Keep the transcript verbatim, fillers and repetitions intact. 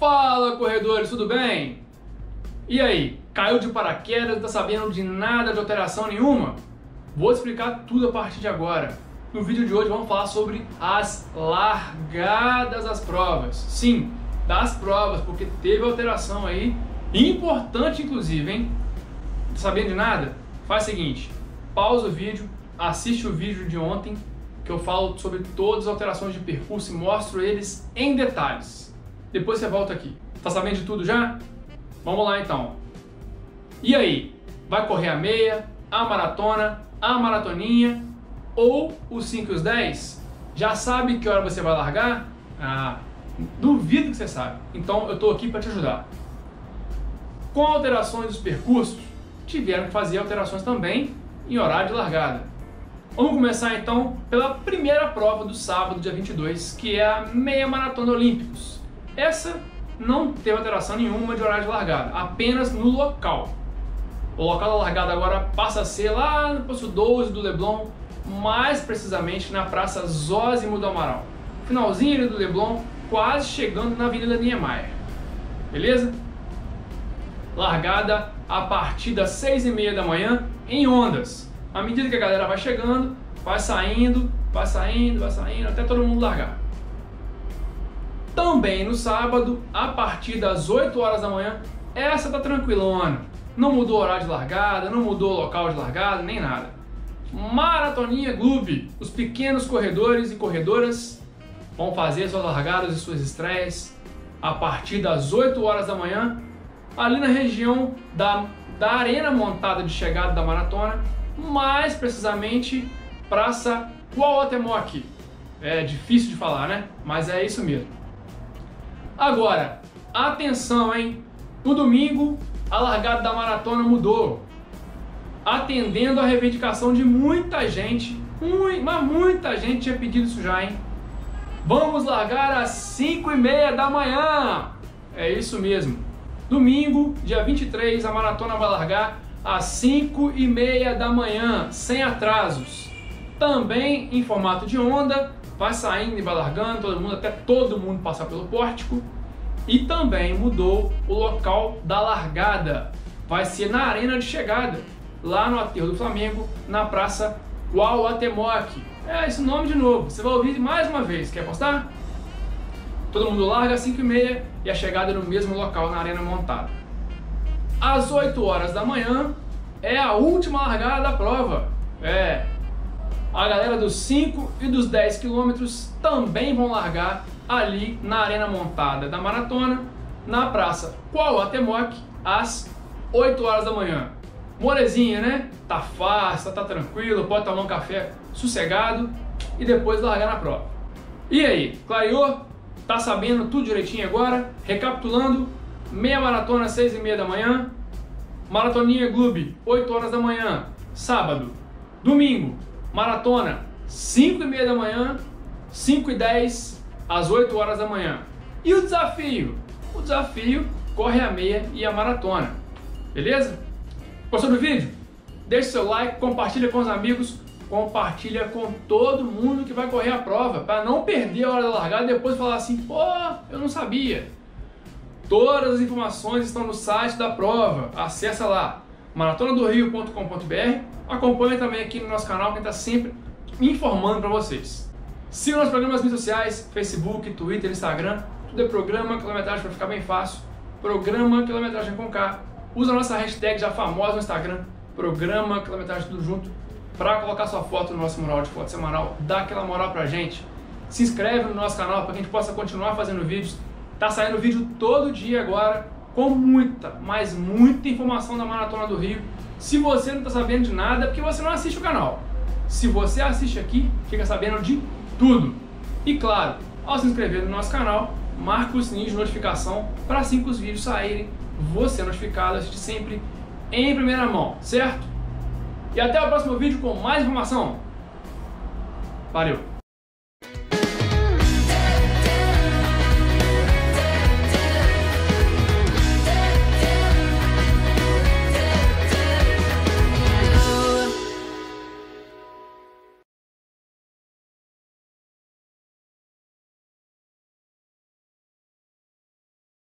Fala, corredores, tudo bem? E aí, caiu de paraquedas, não tá sabendo de nada, de alteração nenhuma? Vou explicar tudo a partir de agora. No vídeo de hoje vamos falar sobre as largadas das provas. Sim, das provas, porque teve alteração aí, importante inclusive, hein? Tá sabendo de nada? Faz o seguinte, pausa o vídeo, assiste o vídeo de ontem, que eu falo sobre todas as alterações de percurso e mostro eles em detalhes. Depois você volta aqui. Tá sabendo de tudo já? Vamos lá então. E aí? Vai correr a meia, a maratona, a maratoninha ou os cinco e os dez? Já sabe que hora você vai largar? Ah, duvido que você sabe. Então eu tô aqui para te ajudar. Com alterações dos percursos, tiveram que fazer alterações também em horário de largada. Vamos começar então pela primeira prova do sábado, dia vinte e dois, que é a meia maratona Olímpicos. Essa não teve alteração nenhuma de horário de largada, apenas no local. O local da largada agora passa a ser lá no posto doze do Leblon, mais precisamente na Praça Zósimo do Amaral. Finalzinho do Leblon, quase chegando na Avenida Niemeyer. Beleza? Largada a partir das seis e meia da manhã em ondas. À medida que a galera vai chegando, vai saindo, vai saindo, vai saindo, até todo mundo largar. Também no sábado, a partir das oito horas da manhã, essa tá tranquilona. Não mudou o horário de largada, não mudou o local de largada, nem nada. Maratoninha Clube, os pequenos corredores e corredoras vão fazer suas largadas e suas estreias a partir das oito horas da manhã, ali na região da, da arena montada de chegada da maratona, mais precisamente Praça Cuauhtémoc. É difícil de falar, né? Mas é isso mesmo. Agora, atenção, hein? No domingo, a largada da maratona mudou, atendendo a reivindicação de muita gente, muito, mas muita gente tinha pedido isso já, hein? Vamos largar às cinco e meia da manhã! É isso mesmo. Domingo, dia vinte e três, a maratona vai largar às cinco e meia da manhã, sem atrasos. Também em formato de onda, vai saindo e vai largando, todo mundo, até todo mundo passar pelo pórtico. E também mudou o local da largada. Vai ser na arena de chegada, lá no aterro do Flamengo, na Praça Cuauhtémoc. É esse nome de novo, você vai ouvir mais uma vez, quer apostar? Todo mundo larga às cinco e meia e a chegada é no mesmo local, na arena montada. Às oito horas da manhã é a última largada da prova. É, a galera dos cinco e dos dez quilômetros também vão largar ali na arena montada da maratona, na Praça Cuauhtémoc, às oito horas da manhã. Molezinha, né? Tá fácil, tá tranquilo, pode tomar um café sossegado e depois largar na prova. E aí, clareou? Tá sabendo tudo direitinho agora? Recapitulando, meia maratona, seis e meia da manhã, maratoninha Clube, oito horas da manhã, sábado. Domingo, maratona, cinco e meia da manhã, cinco e dez às oito horas da manhã. E o desafio? O desafio corre a meia e a maratona. Beleza? Gostou do vídeo? Deixe seu like, compartilha com os amigos, compartilha com todo mundo que vai correr a prova, para não perder a hora da largada e depois falar assim, pô, eu não sabia. Todas as informações estão no site da prova. Acessa lá, maratona do rio ponto com ponto br. Acompanhe também aqui no nosso canal, que está sempre informando para vocês. Siga nossos programas nas redes sociais, Facebook, Twitter, Instagram. Tudo é programa quilometragem para ficar bem fácil. Programa quilometragem com K. Usa a nossa hashtag já famosa no Instagram, programa quilometragem tudo junto, para colocar sua foto no nosso mural de foto semanal. Dá aquela moral pra gente. Se inscreve no nosso canal para que a gente possa continuar fazendo vídeos. Tá saindo vídeo todo dia agora, com muita, mas muita informação da Maratona do Rio. Se você não está sabendo de nada, é porque você não assiste o canal. Se você assiste aqui, fica sabendo de tudo. E claro, ao se inscrever no nosso canal, marca o sininho de notificação para assim que os vídeos saírem, você é notificado, assiste sempre em primeira mão, certo? E até o próximo vídeo com mais informação. Valeu!